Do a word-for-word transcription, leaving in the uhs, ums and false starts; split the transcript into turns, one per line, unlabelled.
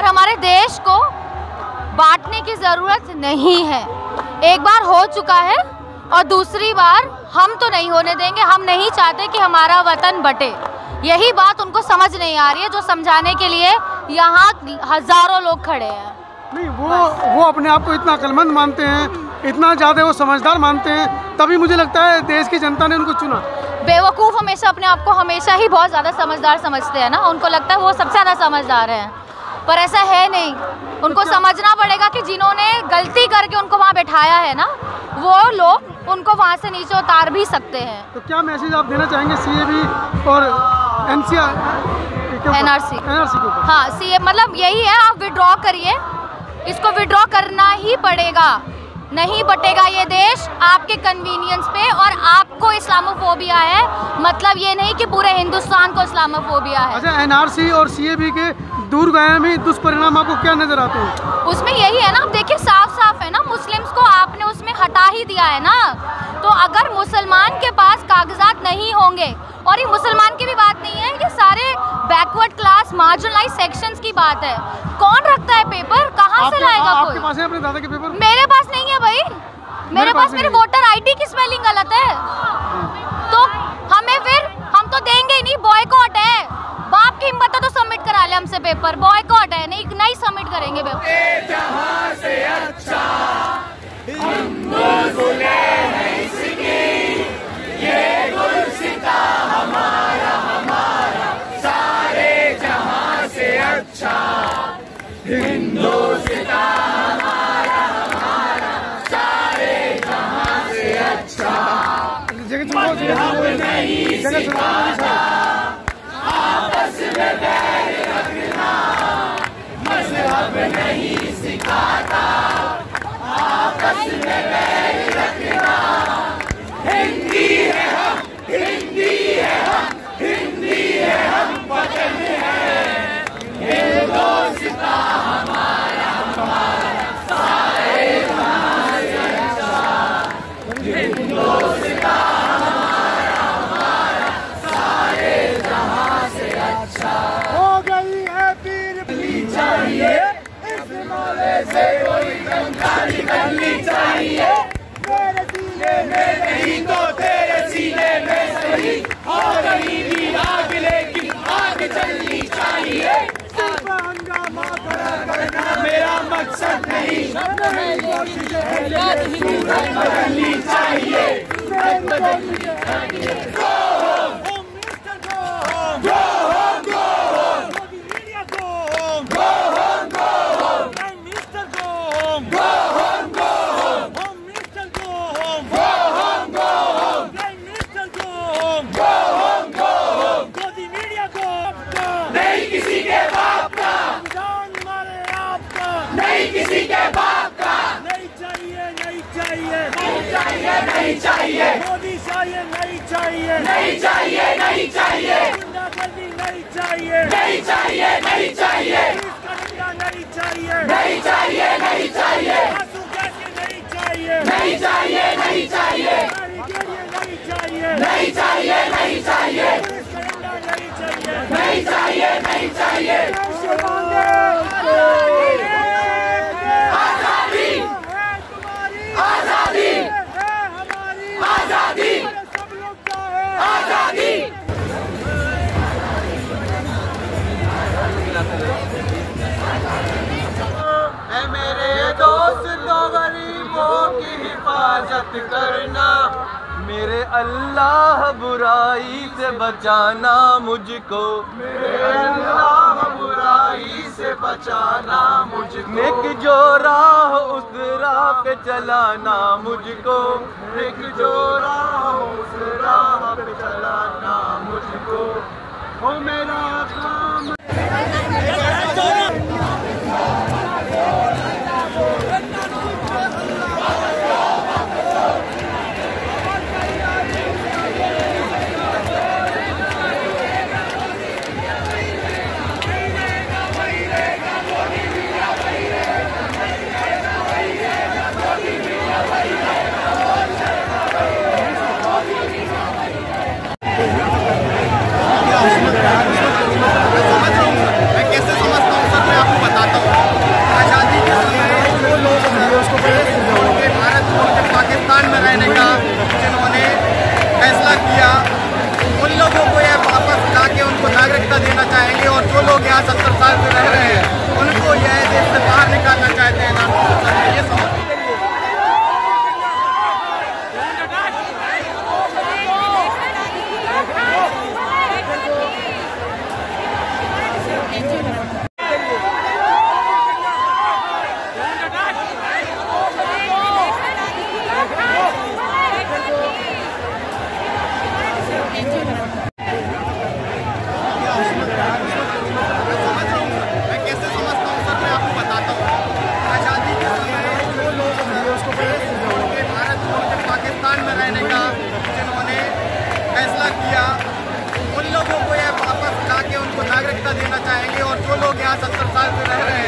हमारे देश को बांटने की ज़रूरत नहीं है। एक बार हो चुका है और दूसरी बार हम तो नहीं होने देंगे। हम नहीं चाहते कि हमारा वतन बटे। यही बात उनको समझ नहीं आ रही है, जो समझाने के लिए यहाँ हज़ारों लोग खड़े हैं।
नहीं, वो वो अपने आप को इतना अक्लमंद मानते हैं, इतना ज़्यादा वो समझदार मानते हैं, तभी मुझे लगता है देश की जनता ने उनको चुना।
बेवकूफ़ हमेशा अपने आप को हमेशा ही बहुत ज़्यादा समझदार समझते हैं ना, उनको लगता है वो सबसे ज़्यादा समझदार हैं, पर ऐसा है नहीं। उनको समझना पड़ेगा कि जिन्होंने गलती करके उनको वहाँ बैठाया है ना, वो लोग उनको वहाँ से नीचे उतार भी सकते हैं।
तो क्या मैसेज आप देना चाहेंगे सी ए बी और N C R
N R C
N R C के ऊपर?
हाँ, सी ए मतलब यही है, आप विड्रॉ करिए, इसको विड्रॉ करना ही पड़ेगा। नहीं बटेगा ये देश आपके कन्वीनियंस पे, और आपको इस्लामोफोबिया है मतलब ये नहीं कि पूरे हिंदुस्तान को इस्लामोफोबिया है।
अच्छा, एन आर सी और सी ए बी के दूरगामी दुष्परिणाम आपको क्या नजर आते हैं?
उसमें यही है ना, आप देखिए साफ साफ है ना, मुस्लिम्स को आपने उसमें हटा ही दिया है ना। तो अगर मुसलमान के पास कागजात नहीं होंगे, और ये मुसलमान की भी बात नहीं है, ये सारे बैकवर्ड क्लास मार्जिनलाइज सेक्शंस की बात है। कौन रखता है पेपर, कहाँ से लाएगा कोई?
आपके पास है अपने दादा के पेपर?
मेरे पास नहीं है भाई, मेरे, मेरे पास मेरे वोटर आईडी की स्पेलिंग गलत है, तो हमें फिर हम तो देंगे ही नहीं। बॉयकॉट है, बाप की हिम्मत है तो सबमिट करा ले हमसे पेपर। बॉयकॉट है, नहीं नहीं सबमिट करेंगे पेपर।
जहां से अच्छा ये गुलसिता हमारा हमारा, सारे जहां से अच्छा हिंदुस्तान हमारा हमारा, सारे जहां से अच्छा। मजहब नहीं सिखाता आपस में बैर रखना, मजहब नहीं सिखाता आपस में बैर रखना। हिंदी है हम, हिंदी है हम, हिंदी है हम, वतन है हिंदुस्तान हमारा हमारा, सारे जहां से अच्छा हिंदुस्तान हमारा हमारा, सारे जहां से अच्छा। हो गई है पीर बली चाहिए, इस मोले से कोई गंगा निकलनी चाहिए। मेरे सीने में नहीं तो तेरे सीने में सही, हो रही भी आग लेकिन आग चलनी चाहिए। सिर्फ हंगामा करा करना मेरा मकसद नहीं, बदलनी चाहिए। नहीं चाहिए मोदी चाहिए, नहीं चाहिए, नहीं चाहिए, नहीं चाहिए गुंडागर्दी, नहीं चाहिए, नहीं चाहिए, नहीं चाहिए नहीं चाहिए, नहीं चाहिए, नहीं चाहिए आंसू गैस नहीं चाहिए, नहीं चाहिए, नहीं चाहिए नहीं चाहिए, नहीं चाहिए, नहीं चाहिए नहीं चाहिए, नहीं चाहिए। आजादी आजादी आजादी आजादी। ऐ मेरे दोस्तों गरीबों की हिफाजत करना, मेरे अल्लाह बुराई से बचाना मुझको, मेरे अल्लाह बुराई से बचाना मुझको। नेक जो राह उस राह पे चलाना मुझको, नेक जो राह उस राह पे चलाना मुझको। हो मेरा काम
समझ
लोग यहाँ सत्तर साल से रह रहे हैं।